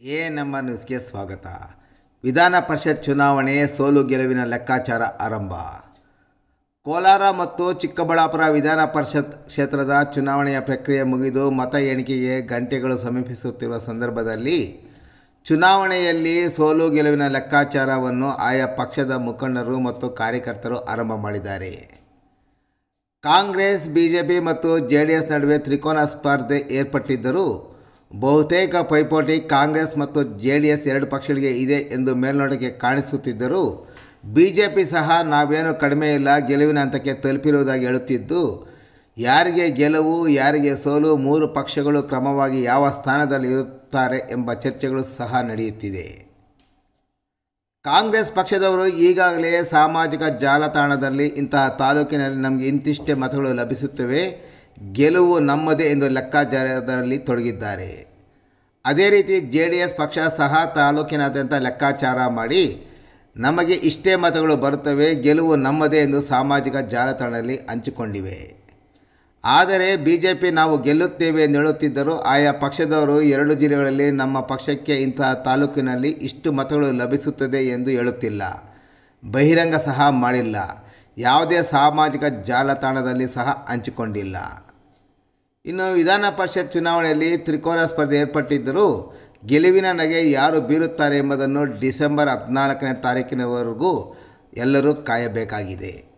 ನಮ್ಮ ನ್ಯೂಸ್ಗೆ ಸ್ವಾಗತ. ವಿಧಾನ ಪರಿಷತ್ ಚುನಾವಣೆ ಸೋಲು ಗೆಲುವಿನ ಲೆಕ್ಕಾಚಾರ ಆರಂಭ. ಕೋಲಾರ ಮತ್ತು ಚಿಕ್ಕಬಳ್ಳಾಪುರ ವಿಧಾನ ಪರಿಷತ್ ಕ್ಷೇತ್ರದ ಚುನಾವಣೆಯ ಪ್ರಕ್ರಿಯೆ ಮುಗಿದು ಮತ ಎಣಿಕೆಗೆ ಗಂಟೆಗಳು ಸಮೀಪಿಸುತ್ತಿರುವ ಸಂದರ್ಭದಲ್ಲಿ ಚುನಾವಣೆಯಲ್ಲಿ ಸೋಲು ಗೆಲುವಿನ ಲೆಕ್ಕಾಚಾರವನ್ನು ಆಯಾ ಪಕ್ಷದ ಮುಖಂಡರು ಮತ್ತು ಕಾರ್ಯಕರ್ತರು ಆರಂಭ ಮಾಡಿದ್ದಾರೆ. ಕಾಂಗ್ರೆಸ್, ಬಿಜೆಪಿ ಮತ್ತು ಜೆಡಿಎಸ್ ನಡುವೆ ತ್ರಿಕೋನ ಸ್ಪರ್ಧೆ ಏರ್ಪಟ್ಟಿದ್ದರೂ ಬಹುತೇಕ ಪೈಪೋಟಿ ಕಾಂಗ್ರೆಸ್ ಮತ್ತು ಜೆಡಿಎಸ್ ಎರಡು ಪಕ್ಷಗಳಿಗೆ ಇದೆ ಎಂದು ಮೇಲ್ನೋಟಕ್ಕೆ ಕಾಣಿಸುತ್ತಿದ್ದರೂ ಬಿಜೆಪಿ ಸಹ ನಾವೇನು ಕಡಿಮೆ ಇಲ್ಲ, ಗೆಲುವಿನ ಹಂತಕ್ಕೆ ತಲುಪಿರುವುದಾಗಿ ಹೇಳುತ್ತಿದ್ದು, ಯಾರಿಗೆ ಗೆಲುವು ಯಾರಿಗೆ ಸೋಲು, ಮೂರು ಪಕ್ಷಗಳು ಕ್ರಮವಾಗಿ ಯಾವ ಸ್ಥಾನದಲ್ಲಿ ಇರುತ್ತಾರೆ ಎಂಬ ಚರ್ಚೆಗಳು ಸಹ ನಡೆಯುತ್ತಿದೆ. ಕಾಂಗ್ರೆಸ್ ಪಕ್ಷದವರು ಈಗಾಗಲೇ ಸಾಮಾಜಿಕ ಜಾಲತಾಣದಲ್ಲಿ ಇಂತಹ ತಾಲೂಕಿನಲ್ಲಿ ನಮಗೆ ಇಂತಿಷ್ಟೇ ಮತಗಳು ಲಭಿಸುತ್ತವೆ, ಗೆಲುವು ನಮ್ಮದೇ ಎಂದು ಲೆಕ್ಕಾಚಾರದಲ್ಲಿ ತೊಡಗಿದ್ದಾರೆ. ಅದೇ ರೀತಿ ಜೆಡಿಎಸ್ ಪಕ್ಷ ಸಹ ತಾಲೂಕಿನಾದ್ಯಂತ ಲೆಕ್ಕಾಚಾರ ಮಾಡಿ ನಮಗೆ ಇಷ್ಟೇ ಮತಗಳು ಬರುತ್ತವೆ, ಗೆಲುವು ನಮ್ಮದೇ ಎಂದು ಸಾಮಾಜಿಕ ಜಾಲತಾಣದಲ್ಲಿ ಹಂಚಿಕೊಂಡಿವೆ. ಆದರೆ ಬಿಜೆಪಿ ನಾವು ಗೆಲ್ಲುತ್ತೇವೆ ಎಂದು ಹೇಳುತ್ತಿದ್ದರೂ ಆಯಾ ಪಕ್ಷದವರು ಎರಡು ಜಿಲ್ಲೆಗಳಲ್ಲಿ ನಮ್ಮ ಪಕ್ಷಕ್ಕೆ ಇಂತಹ ತಾಲೂಕಿನಲ್ಲಿ ಇಷ್ಟು ಮತಗಳು ಲಭಿಸುತ್ತದೆ ಎಂದು ಹೇಳುತ್ತಿಲ್ಲ, ಬಹಿರಂಗ ಸಹ ಮಾಡಿಲ್ಲ, ಯಾವುದೇ ಸಾಮಾಜಿಕ ಜಾಲತಾಣದಲ್ಲಿ ಸಹ ಹಂಚಿಕೊಂಡಿಲ್ಲ. ಇನ್ನು ವಿಧಾನ ಪರಿಷತ್ ಚುನಾವಣೆಯಲ್ಲಿ ತ್ರಿಕೋನ ಸ್ಪರ್ಧೆ ಏರ್ಪಟ್ಟಿದ್ದರೂ ಗೆಲುವಿನ ನಗೆ ಯಾರು ಬೀರುತ್ತಾರೆ ಎಂಬುದನ್ನು ಡಿಸೆಂಬರ್ 14ನೇ ತಾರೀಕಿನವರೆಗೂ ಎಲ್ಲರೂ ಕಾಯಬೇಕಾಗಿದೆ.